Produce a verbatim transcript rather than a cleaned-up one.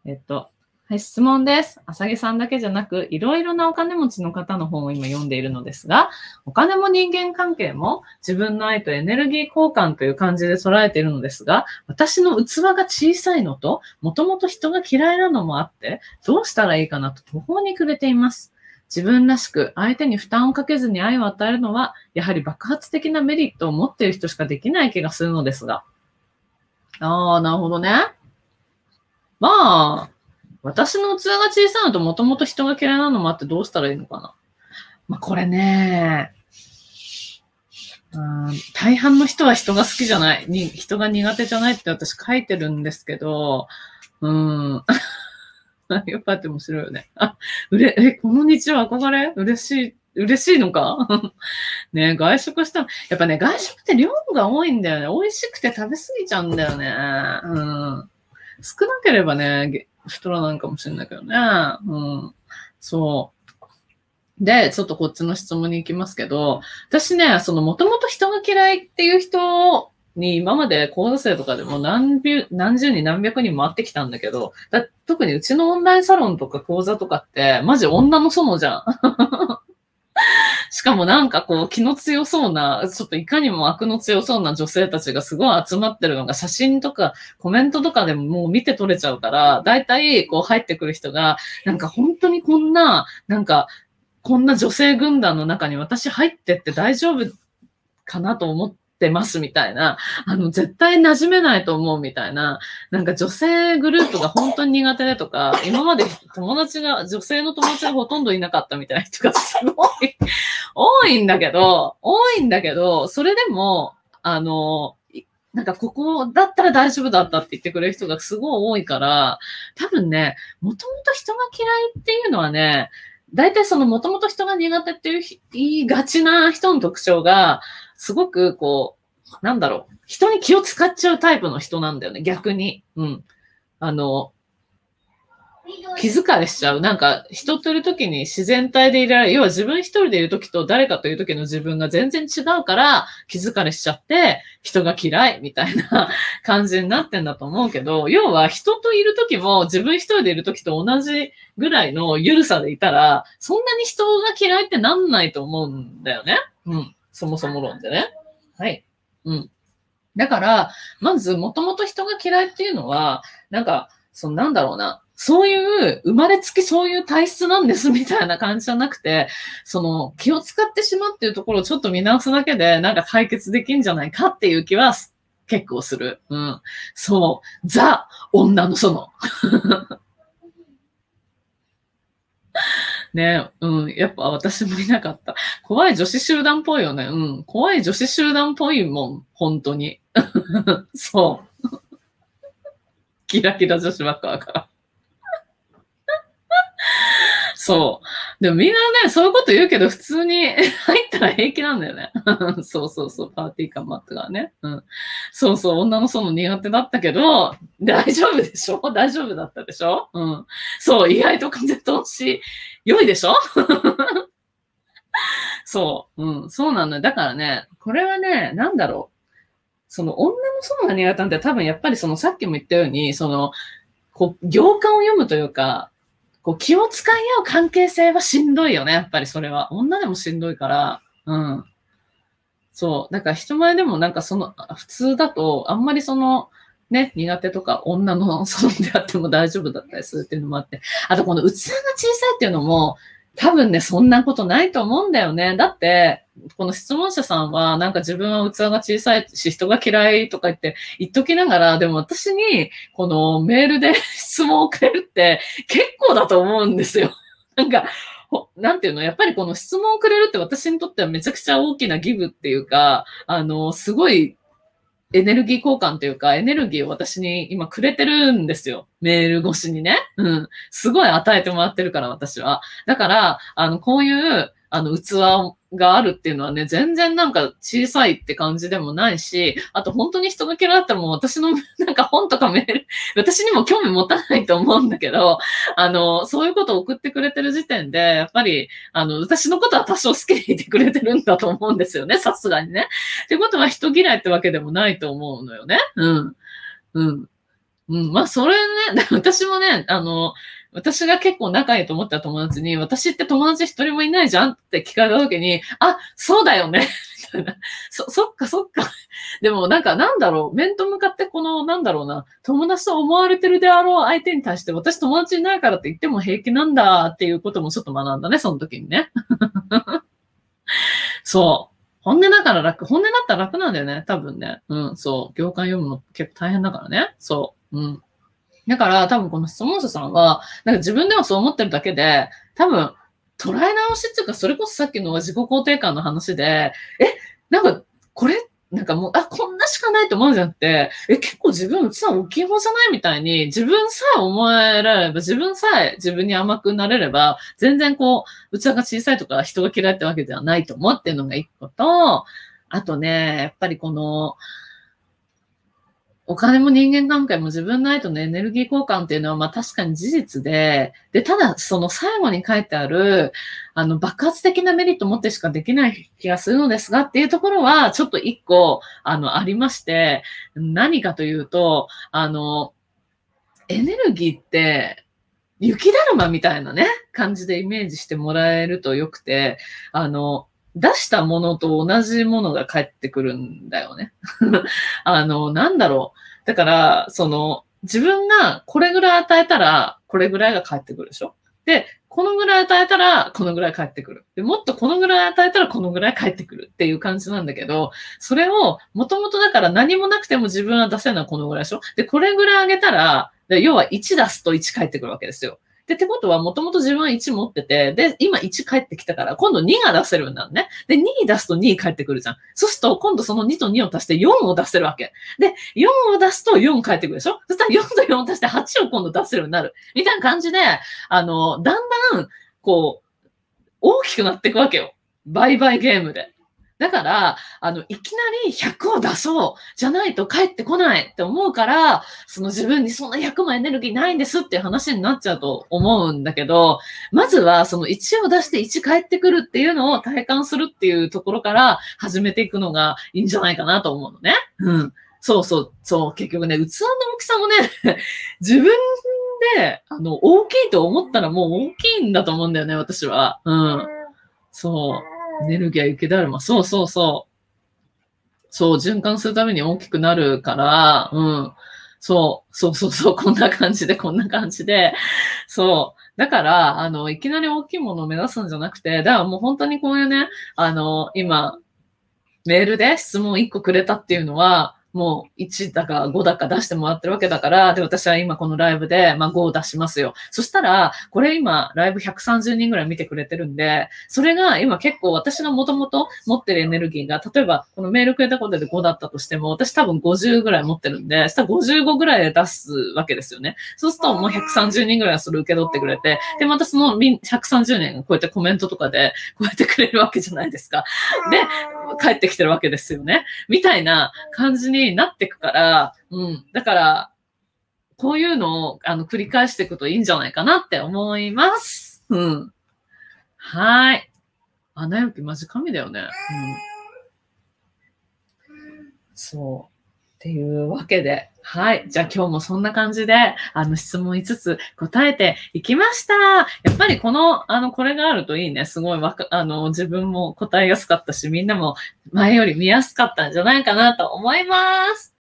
えっと、はい、質問です。あさぎさんだけじゃなく、いろいろなお金持ちの方の本を今読んでいるのですが、お金も人間関係も自分の愛とエネルギー交換という感じで捉えているのですが、私の器が小さいのと、もともと人が嫌いなのもあって、どうしたらいいかなと途方に暮れています。自分らしく相手に負担をかけずに愛を与えるのは、やはり爆発的なメリットを持っている人しかできない気がするのですが。ああ、なるほどね。まあ、私の器が小さいのともともと人が嫌いなのもあってどうしたらいいのかな。まあこれね、うん、大半の人は人が好きじゃない。に人が苦手じゃないって私書いてるんですけど、うん。やっぱって面白いよね。あ、うれ、え、この日は憧れ嬉しい、嬉しいのかね、外食したら、やっぱね、外食って量が多いんだよね。美味しくて食べ過ぎちゃうんだよね。うん。少なければね、太らないかもしれないけどね。うん。そう。で、ちょっとこっちの質問に行きますけど、私ね、そのもともと人が嫌いっていう人に今まで講座生とかでも何百、何十人何百人回ってきたんだけど、だ特にうちのオンラインサロンとか講座とかって、マジ女の園じゃん。しかもなんかこう気の強そうな、ちょっといかにも悪の強そうな女性たちがすごい集まってるのが写真とかコメントとかでももう見て取れちゃうから、だいたいこう入ってくる人が、なんか本当にこんな、なんかこんな女性軍団の中に私入ってって大丈夫かなと思ってますみたいな、あの、絶対馴染めないと思うみたいな、なんか女性グループが本当に苦手でとか、今まで友達が、女性の友達がほとんどいなかったみたいな人がすごい多いんだけど、多いんだけど、それでも、あの、なんかここだったら大丈夫だったって言ってくれる人がすごい多いから、多分ね、もともと人が嫌いっていうのはね、大体そのもともと人が苦手っていう言いがちな人の特徴が、すごくこう、なんだろう、人に気を使っちゃうタイプの人なんだよね、逆に。うん。あの、気疲れしちゃう。なんか、人といるときに自然体でいられる。要は自分一人でいるときと誰かというときの自分が全然違うから、気疲れしちゃって、人が嫌いみたいな感じになってんだと思うけど、要は人といるときも自分一人でいるときと同じぐらいの緩さでいたら、そんなに人が嫌いってなんないと思うんだよね。うん。そもそも論でね。はい。うん。だから、まず、もともと人が嫌いっていうのは、なんか、そのなんだろうな。そういう、生まれつきそういう体質なんですみたいな感じじゃなくて、その、気を使ってしまうっていうところをちょっと見直すだけで、なんか解決できんじゃないかっていう気は結構する。うん。そう。ザ、女の園。ね、うん。やっぱ私もいなかった。怖い女子集団っぽいよね。うん。怖い女子集団っぽいもん。本当に。そう。キラキラ女子ばっかだから。そう。でもみんなね、そういうこと言うけど、普通に入ったら平気なんだよね。そうそうそう、パーティー感もあったからね。うん。そうそう、女の園苦手だったけど、大丈夫でしょ大丈夫だったでしょうん。そう、意外と風通し良いでしょそう、うん、そうなのよ。だからね、これはね、なんだろう。その女の園が苦手なんて多分やっぱりそのさっきも言ったように、その、こう、行間を読むというか、こう気を使い合う関係性はしんどいよね、やっぱりそれは。女でもしんどいから、うん。そう。だから人前でもなんかその、普通だと、あんまりその、ね、苦手とか女のそのであっても大丈夫だったりするっていうのもあって。あとこの器が小さいっていうのも、多分ね、そんなことないと思うんだよね。だって、この質問者さんは、なんか自分は器が小さいし、人が嫌いとか言って言っときながら、でも私に、このメールで質問をくれるって結構だと思うんですよ。なんか、なんていうの、やっぱりこの質問をくれるって私にとってはめちゃくちゃ大きなギブっていうか、あの、すごいエネルギー交換というか、エネルギーを私に今くれてるんですよ。メール越しにね。うん。すごい与えてもらってるから、私は。だから、あの、こういう、あの、器があるっていうのはね、全然なんか小さいって感じでもないし、あと本当に人が嫌いだったらもう私のなんか本とかメール、私にも興味持たないと思うんだけど、あの、そういうことを送ってくれてる時点で、やっぱり、あの、私のことは多少好きでいてくれてるんだと思うんですよね、さすがにね。ってことは人嫌いってわけでもないと思うのよね。うん。うん。うん。まあ、それね、私もね、あの、私が結構仲いいと思った友達に、私って友達一人もいないじゃんって聞かれた時に、あ、そうだよね。みたいな。そ、そっかそっか。でもなんかなんだろう、面と向かってこの、なんだろうな、友達と思われてるであろう相手に対して、私友達いないからって言っても平気なんだっていうこともちょっと学んだね、その時にね。そう。本音だから楽。本音だったら楽なんだよね。多分ね。うん、そう。行間読むの結構大変だからね。そう。うん。だから多分この質問者さんは、なんか自分ではそう思ってるだけで、多分捉え直しっていうか、それこそさっきの自己肯定感の話で、え、なんかこれ、なんかもう、あ、こんなしかないと思うんじゃなくて、え、結構自分、うちは大きい方じゃないみたいに、自分さえ思えられれば、自分さえ自分に甘くなれれば、全然こう、器が小さいとか人が嫌いってわけではないと思ってるのが一個と、あとね、やっぱりこの、お金も人間関係も自分の愛とのエネルギー交換っていうのは、まあ確かに事実で、で、ただその最後に書いてある、あの、爆発的なメリットを持ってしかできない気がするのですがっていうところは、ちょっと一個、あの、ありまして、何かというと、あの、エネルギーって、雪だるまみたいなね、感じでイメージしてもらえるとよくて、あの、出したものと同じものが返ってくるんだよね。あの、なんだろう。だから、その、自分がこれぐらい与えたら、これぐらいが返ってくるでしょ。で、このぐらい与えたら、このぐらい返ってくる。で、もっとこのぐらい与えたら、このぐらい返ってくるっていう感じなんだけど、それを、もともとだから何もなくても自分は出せるのはこのぐらいでしょ。で、これぐらいあげたら、要は1出すといち返ってくるわけですよ。で、ってことは、もともと自分はいち持ってて、で、今いち返ってきたから、今度にが出せるんだね。で、に出すとに返ってくるじゃん。そうすると、今度そのにとにを足してよんを出せるわけ。で、よんを出すとよん返ってくるでしょ。そしたらよんとよんを足してはちを今度出せるようになる。みたいな感じで、あの、だんだん、こう、大きくなっていくわけよ。売買ゲームで。だから、あの、いきなりひゃくを出そうじゃないと帰ってこないって思うから、その自分にそんなひゃくもエネルギーないんですっていう話になっちゃうと思うんだけど、まずはそのいちを出していち返ってくるっていうのを体感するっていうところから始めていくのがいいんじゃないかなと思うのね。うん。そうそう、そう、結局ね、器の大きさもね、自分で、あの、大きいと思ったらもう大きいんだと思うんだよね、私は。うん。そう。エネルギーは雪だるま。そうそうそう。そう、循環するために大きくなるから、うん。そう、そうそうそう、こんな感じで、こんな感じで。そう。だから、あの、いきなり大きいものを目指すんじゃなくて、だからもう本当にこういうね、あの、今、メールで質問いっこくれたっていうのは、もういちだかごだか出してもらってるわけだから、で、私は今このライブで、まあごを出しますよ。そしたら、これ今、ライブひゃくさんじゅうにんぐらい見てくれてるんで、それが今結構私がもともと持ってるエネルギーが、例えばこのメールくれたことでごだったとしても、私多分ごじゅうぐらい持ってるんで、そしたらごじゅうごぐらいで出すわけですよね。そうするともうひゃくさんじゅうにんぐらいはそれ受け取ってくれて、で、またそのひゃくさんじゅうにんがこうやってコメントとかで、こうやってくれるわけじゃないですか。で、帰ってきてるわけですよね。みたいな感じになっていくから、うん。だから、こういうのを、あの、繰り返していくといいんじゃないかなって思います。うん。はい。アナ雪マジ神だよね。うん。そう。っていうわけで。はい。じゃあ今日もそんな感じで、あの質問いつつ答えていきました。やっぱりこの、あの、これがあるといいね。すごいわか、あの、自分も答えやすかったし、みんなも前より見やすかったんじゃないかなと思います。